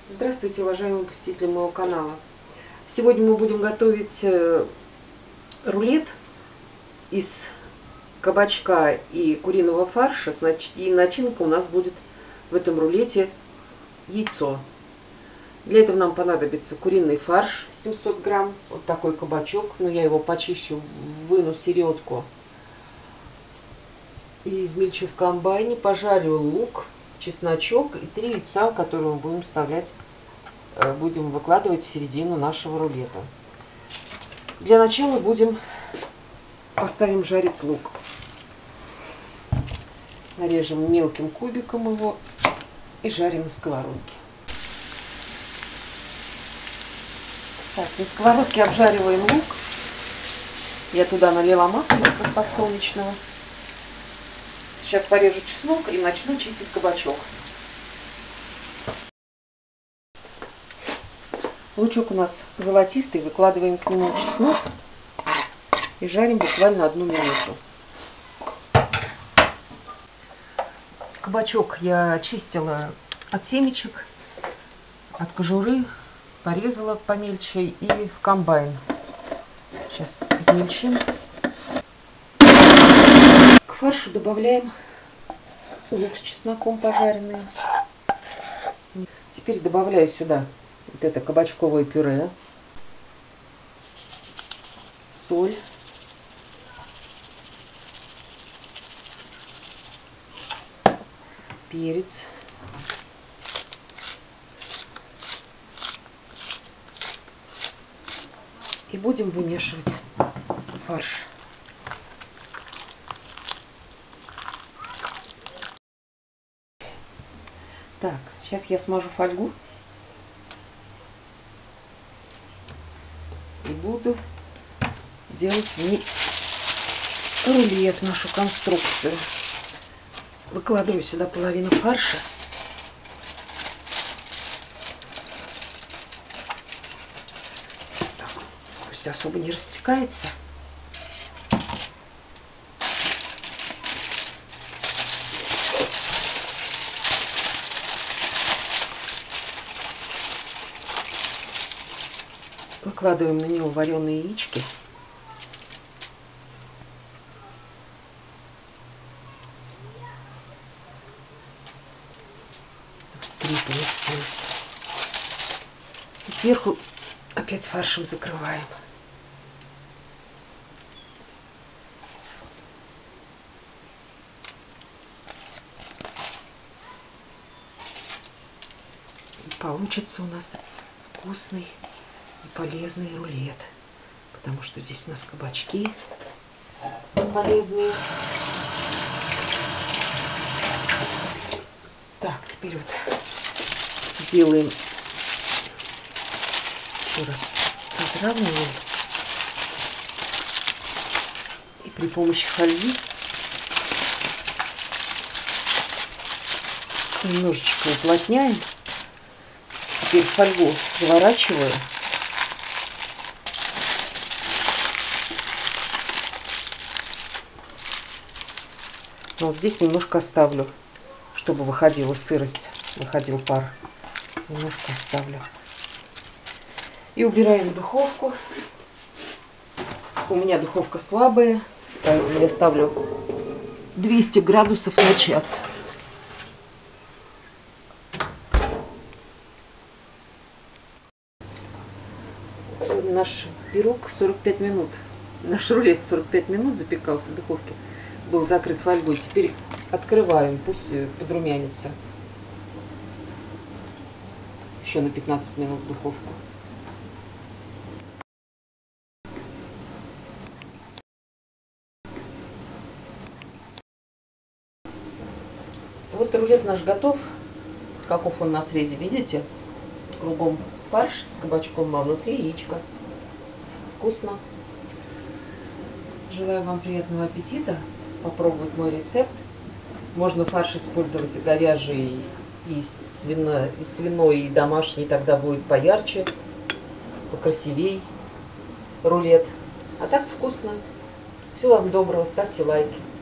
Здравствуйте, уважаемые посетители моего канала. Сегодня мы будем готовить рулет из кабачка и куриного фарша. И начинка у нас будет в этом рулете яйцо. Для этого нам понадобится куриный фарш 700 грамм, вот такой кабачок. Но я его почищу, выну середку и измельчу в комбайне. Пожарю лук, чесночок и 3 яйца, которые мы будем вставлять, будем выкладывать в середину нашего рулета. Для начала поставим жарить лук. Нарежем мелким кубиком его и жарим на сковородке. Так, на сковородке обжариваем лук. Я туда налила масло подсолнечного. Сейчас порежу чеснок и начну чистить кабачок. Лучок у нас золотистый, выкладываем к нему чеснок и жарим буквально 1 минуту. Кабачок я очистила от семечек, от кожуры, порезала помельче и в комбайн. Сейчас измельчим. К фаршу добавляем лук с чесноком пожаренный. Теперь добавляю сюда вот это кабачковое пюре, соль, перец, и будем вымешивать фарш. Так, сейчас я смажу фольгу и буду делать рулет, нашу конструкцию. Выкладываю сюда половину фарша. Так, пусть особо не растекается. Выкладываем на него вареные яички. Три поместилось. И сверху опять фаршем закрываем. И получится у нас вкусный и полезный рулет, потому что здесь у нас кабачки полезные. Так, теперь вот делаем, еще раз разравниваем и при помощи фольги немножечко уплотняем. Теперь фольгу заворачиваю. Но вот здесь немножко оставлю, чтобы выходила сырость, выходил пар. Немножко оставлю. И убираем в духовку. У меня духовка слабая, поэтому я ставлю 200 градусов на час. Наш пирог 45 минут, наш рулет 45 минут запекался в духовке. Был закрыт фольгой. Теперь открываем, пусть подрумянится. Еще на 15 минут в духовку. Вот рулет наш готов. Каков он на срезе, видите? Кругом фарш с кабачком, а внутри яичко. Вкусно. Желаю вам приятного аппетита. Попробовать мой рецепт. Можно фарш использовать и говяжий, и свиной, и домашний, тогда будет поярче, покрасивей рулет. А так вкусно. Всего вам доброго, ставьте лайки.